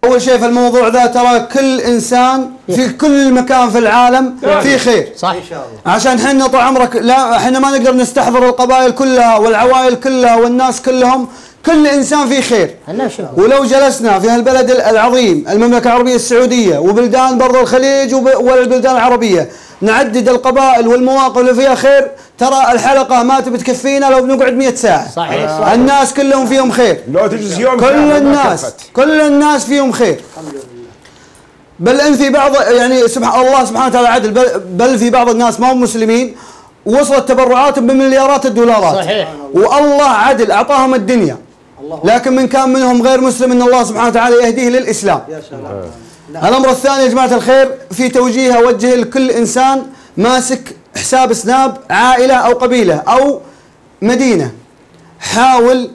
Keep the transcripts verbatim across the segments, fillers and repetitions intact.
أول شيء في الموضوع ذا ترى كل إنسان في كل مكان في العالم في خير. صح. عشان حنا طال عمرك لا حنا ما نقدر نستحضر القبائل كلها والعوائل كلها والناس كلهم، كل إنسان في خير. ولو جلسنا في هالبلد العظيم المملكة العربية السعودية وبلدان برضو الخليج والبلدان العربية نعدد القبائل والمواقف اللي فيها خير، ترى الحلقة ما تبي تكفينا لو بنقعد مئة ساعة. صحيح. صحيح. الناس كلهم فيهم خير. لو تجلس يوم كل الناس كل الناس فيهم خير. بل ان في بعض يعني سبحان الله سبحانه وتعالى عدل، بل, بل في بعض الناس ما هم مسلمين وصلت تبرعاتهم بمليارات الدولارات. صحيح. والله عدل اعطاهم الدنيا، لكن من كان منهم غير مسلم ان الله سبحانه وتعالى يهديه للاسلام. يا سلام. الامر الثاني يا جماعه الخير في توجيه اوجه لكل انسان ماسك حساب سناب عائله او قبيله او مدينه، حاول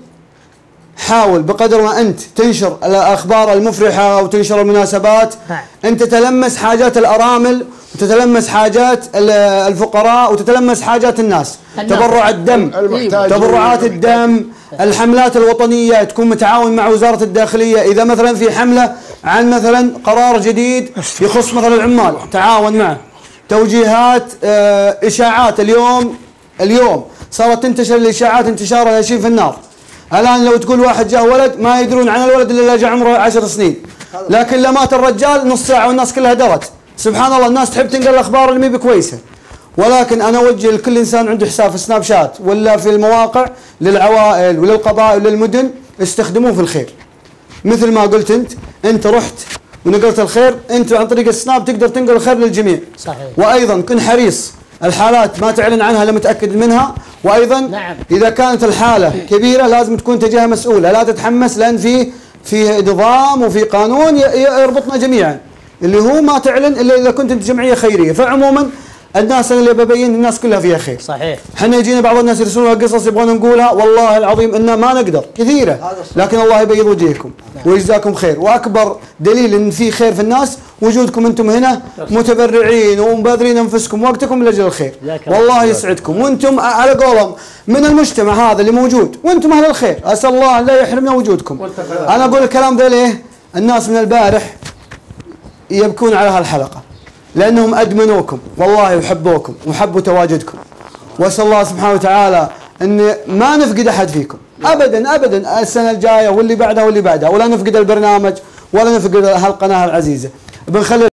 حاول بقدر ما أنت تنشر الأخبار المفرحة وتنشر المناسبات، أنت تتلمس حاجات الأرامل وتتلمس حاجات الفقراء وتتلمس حاجات الناس. تبرع الدم، تبرعات الدم، الحملات الوطنية تكون متعاون مع وزارة الداخلية. إذا مثلا في حملة عن مثلا قرار جديد يخص مثلا العمال تعاون معه. توجيهات، إشاعات اليوم اليوم صارت تنتشر الإشاعات انتشارها يشين في النار. الآن لو تقول واحد جاء ولد ما يدرون عن الولد إلا جاء عمره عشر سنين، لكن لما مات الرجال نص ساعة والناس كلها درت. سبحان الله الناس تحب تنقل الأخبار اللي مي بكويسة. ولكن أنا أوجه لكل إنسان عنده حساب في سناب شات ولا في المواقع للعوائل وللقبائل وللمدن استخدموه في الخير. مثل ما قلت أنت أنت رحت ونقلت الخير، أنت عن طريق السناب تقدر تنقل الخير للجميع. صحيح. وأيضا كن حريص الحالات ما تعلن عنها الا متاكد منها. وايضا نعم. اذا كانت الحاله كبيره لازم تكون تجاهها مسؤوله، لا تتحمس، لان في في نظام وفي قانون يربطنا جميعا اللي هو ما تعلن الا اذا كنت انت جمعيه خيريه. فعموما الناس اللي ببين الناس كلها فيها خير. صحيح. احنا يجينا بعض الناس يرسلون قصص يبغون نقولها، والله العظيم ان ما نقدر كثيره، لكن الله يبيض وجهكم ويجزاكم خير. واكبر دليل ان في خير في الناس وجودكم انتم هنا متبرعين ومبادرين انفسكم ووقتكم لاجل الخير. والله يسعدكم، وانتم على قولهم من المجتمع هذا اللي موجود وانتم اهل الخير. اسال الله لا يحرمنا وجودكم. انا اقول الكلام ذا ليه؟ الناس من البارح يبكون على هالحلقه لأنهم أدمنوكم والله وحبوكم وحبوا تواجدكم. وأسأل الله سبحانه وتعالى أن ما نفقد أحد فيكم أبدا أبدا السنة الجاية واللي بعدها واللي بعدها، ولا نفقد البرنامج ولا نفقد هالقناة العزيزة. بنخلي